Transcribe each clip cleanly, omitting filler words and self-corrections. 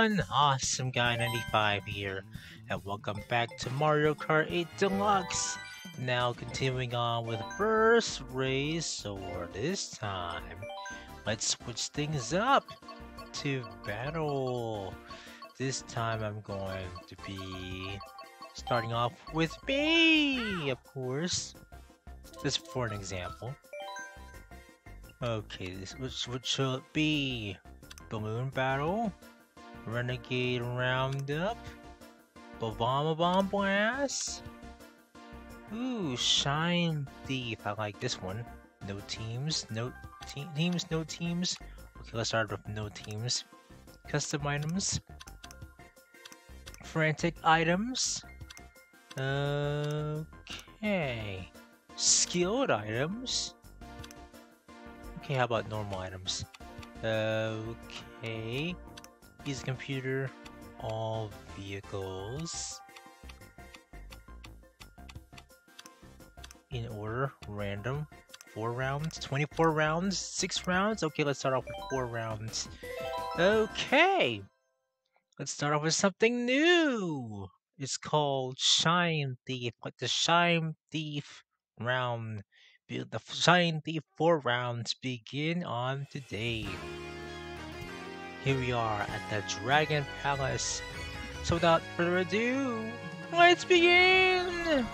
everyone, Awesome Guy 95 here, and welcome back to Mario Kart 8 Deluxe. Now continuing on with first race, so this time, let's switch things up to battle. This time I'm going to be starting off with me, of course. Just for an example. Okay, which shall it be? Balloon Battle, Renegade Roundup, Bavama Bomb Blast. Ooh, Shine Thief. I like this one. No teams, no teams, no teams. Okay, let's start with no teams. Custom items, frantic items. Okay, skilled items. Okay, how about normal items? Okay, easy computer, all vehicles. In order, random, 4 rounds, 24 rounds, 6 rounds. Okay, let's start off with 4 rounds. Okay, let's start off with something new. It's called Shine Thief, like the Shine Thief round. The Shine Thief 4 rounds begin on today. Here we are at the Dragon Palace. So without further ado, let's begin!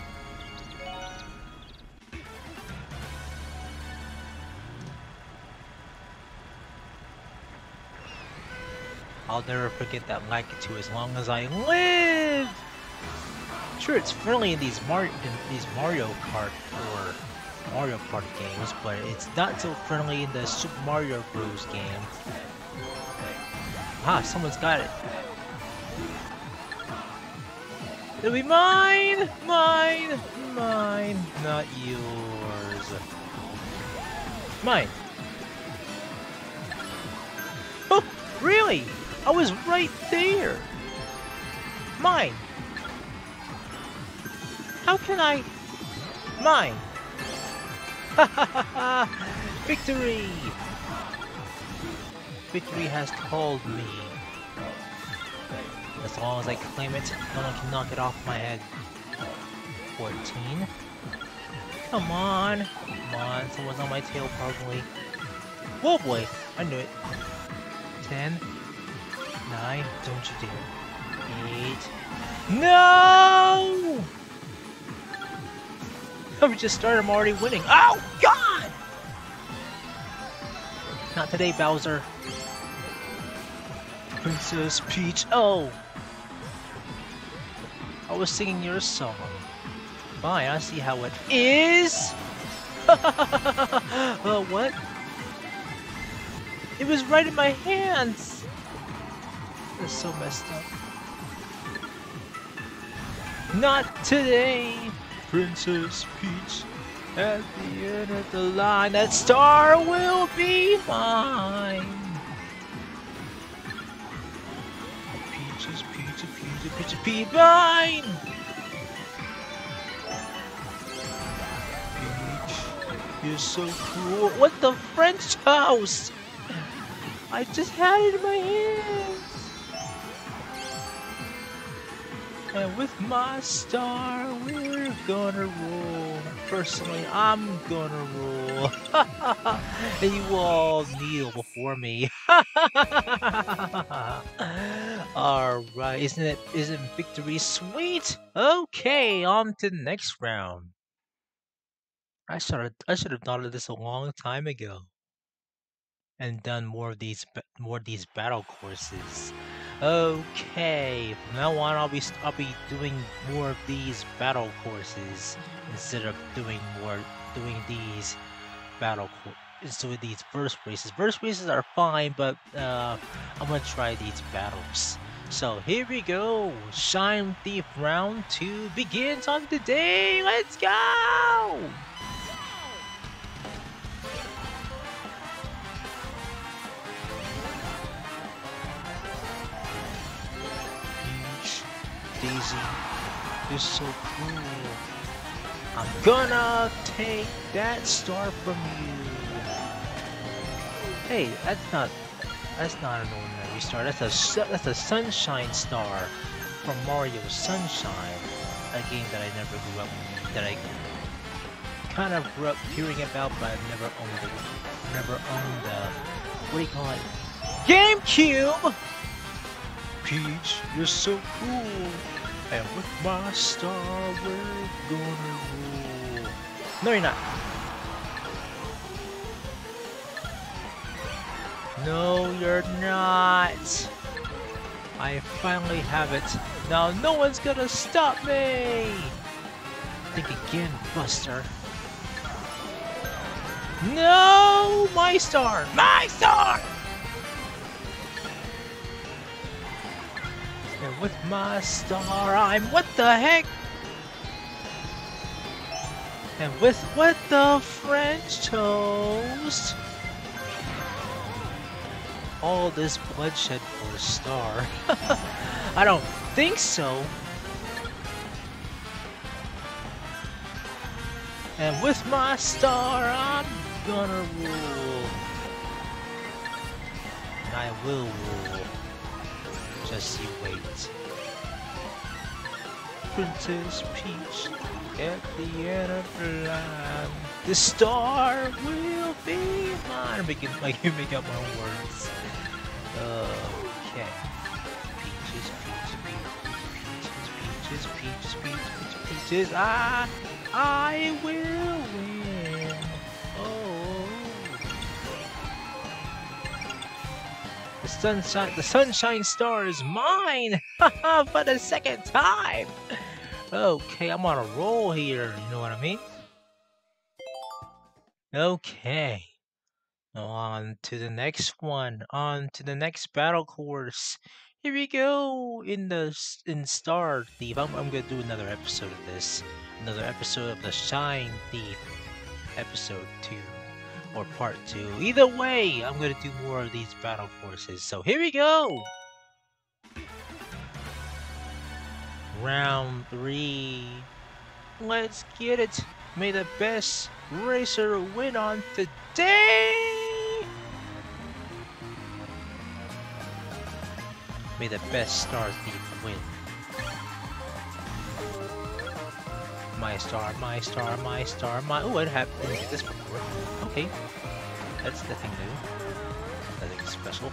I'll never forget that Lakitu as long as I live! Sure, it's friendly in these Mario Kart or Mario Kart games, but it's not so friendly in the Super Mario Bros. Game. Ah, someone's got it. It'll be mine! Mine! Mine! Not yours. Mine! Oh, really? I was right there! Mine! How can I... Mine! Ha ha ha ha! Victory! Victory has called me. As long as I claim it, no one can knock it off my head. 14. Come on! Come on, someone's on my tail probably. Whoa boy! I knew it. 10. 9. Don't you dare. 8. No! We just started, I'm already winning. Oh god! Not today, Bowser. Princess Peach. Oh! I was singing your song. Fine, I see how it is! What? It was right in my hands! That's so messed up. Not today, Princess Peach. At the end of the line, that star will be mine. Peaches, Peach, Peach, Peach, Peach, mine. Peach, you're so cool. What the French house? I just had it in my hands. And with my star, we're gonna roll. Personally, I'm gonna roll. And you all kneel before me. Alright, isn't victory sweet? Okay, on to the next round. I should have thought of this a long time ago. And done more of these battle courses. Okay, from now on I'll be doing more of these battle courses instead of doing these instead of these burst races. Burst races are fine, but I'm gonna try these battles. So here we go. Shine Thief round 2 begins on today. Let's go! Daisy, you're so cool. I'm gonna take that star from you. Hey, that's not an ordinary Victory Star. That's a Sunshine Star from Mario Sunshine, a game that I never grew up, that I kind of grew up hearing about, but I never owned it. Never owned what do you call it? GameCube. Peach, you're so cool, and with my star, we're gonna rule. No, you're not. No, you're not. I finally have it. Now no one's gonna stop me! Think again, Buster. No! My star! My star! And with my star, I'm what the heck? And with what the French toast? All this bloodshed for a star? I don't think so. And with my star, I'm gonna rule. And I will rule. Just you wait. Princess Peach, at the end of the line, the star will be mine. I'm making up my own words. Okay. Peaches. I will win. Oh. The Sunshine Star is mine! Haha, for the second time! Okay, I'm on a roll here, you know what I mean? Okay. On to the next one. On to the next battle course. Here we go. In Star Thief. I'm gonna do another episode of this. Another episode of the Shine Thief. Episode 2. Or part 2. Either way, I'm gonna do more of these battle courses. So here we go. Round 3. Let's get it. May the best racer win on today. May the best Star Thief win. My star. Oh, I didn't get this before. Okay. That's nothing new. Nothing special.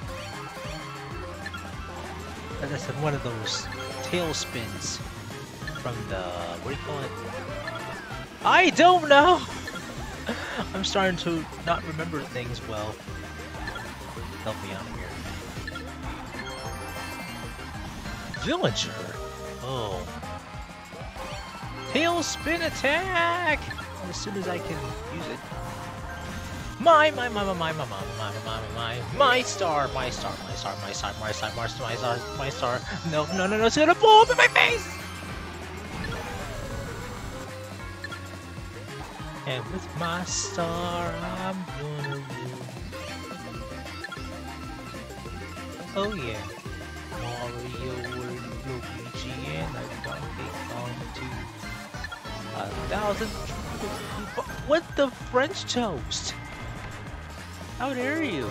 That's one of those tail spins from the, what do you call it? I don't know! I'm starting to not remember things well. Help me out here. Villager? Oh. Tailspin attack! As soon as I can use it. My star. No, it's gonna blow up in my face! And with my star, I'm gonna rule. Oh yeah. Mario and Luigi and Donkey Kong 2. 1,000. What the French toast? How dare you?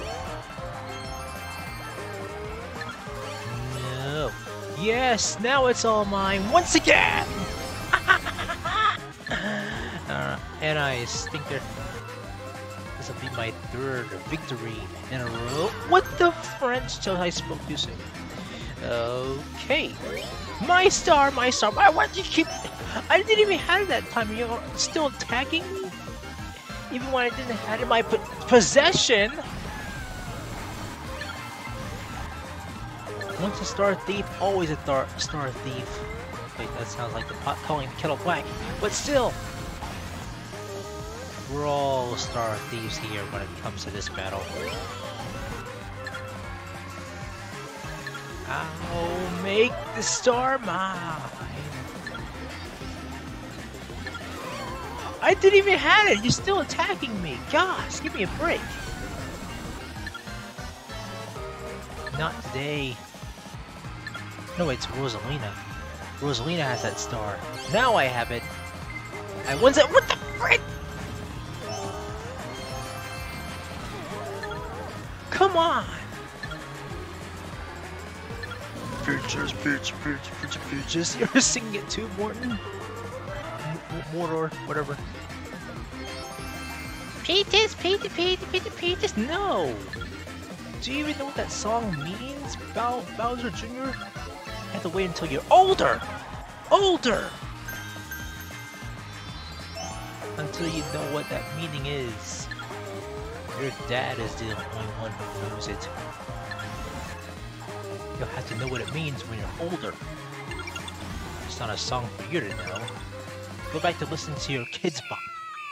No. Yes, now it's all mine once again! And I think this will be my third victory in a row. What the French toast? I spoke too soon. Okay. My star. Why would you keep... I didn't even have it that time. You're still attacking me? Even when I didn't have it in my possession? Once a Star Thief, always a Star Thief. Wait, that sounds like the pot calling the kettle black. But still, we're all Star Thieves here when it comes to this battle. I'll make the star mine. I didn't even have it. You're still attacking me. Gosh, give me a break. Not today. No, wait, it's Rosalina. Rosalina has that star. Now I have it. I won it. What the frick? Come on. peaches. You're singing it too, Morton. Mordor, whatever. Peaches. No. Do you even know what that song means, Bowser Jr.? You have to wait until you're older. Until you know what that meaning is. Your dad is the only one who knows it. You'll have to know what it means when you're older. It's not a song for you to know. Go back to listening to your Kids Bop.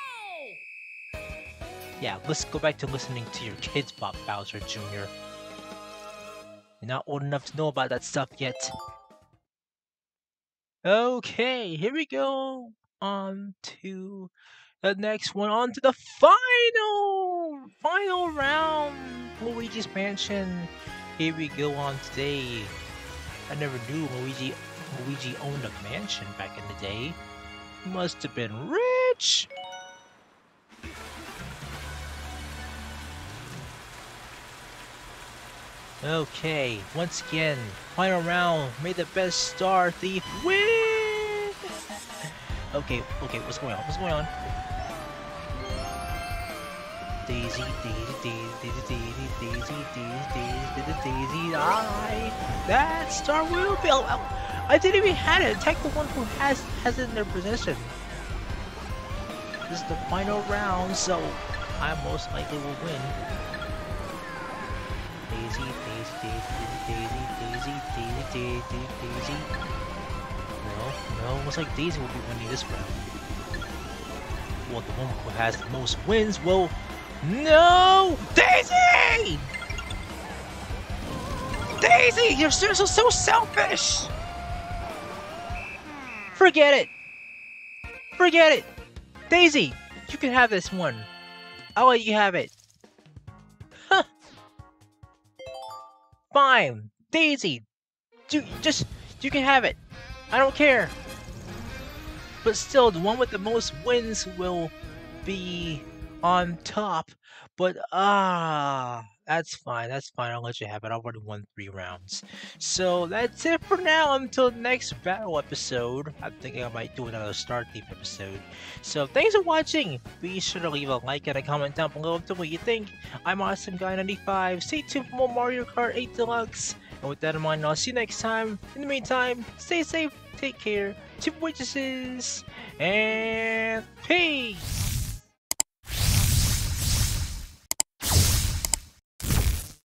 Yeah, let's go back to listening to your Kids Bop, Bowser Jr. You're not old enough to know about that stuff yet. Okay, here we go. On to the next one. On to the final round. Luigi's Mansion. Here we go on today. I never knew Luigi owned a mansion back in the day. Must have been rich. Okay, once again, final round. May the best star thief win. Okay, what's going on? Daisy, that star will be. I didn't even have it. Attack the one who has it in their possession. This is the final round, so I most likely will win. Daisy. No, looks like Daisy will be winning this round. Well, the one who has the most wins will. No! Daisy! Daisy! You're so selfish! Forget it! Daisy! You can have this one. I'll let you have it. Huh. Fine! Daisy! You can have it. I don't care. But still, the one with the most wins will be on top. But that's fine. I'll let you have it. I've already won 3 rounds. So that's it for now until next battle episode. I'm thinking I might do another Star Thief episode. So thanks for watching. Be sure to leave a like and a comment down below and tell me what you think. I'm AwesomeGuy95. Stay tuned for more Mario Kart 8 Deluxe. And with that in mind, I'll see you next time. In the meantime, stay safe, take care, tip waitresses, and peace!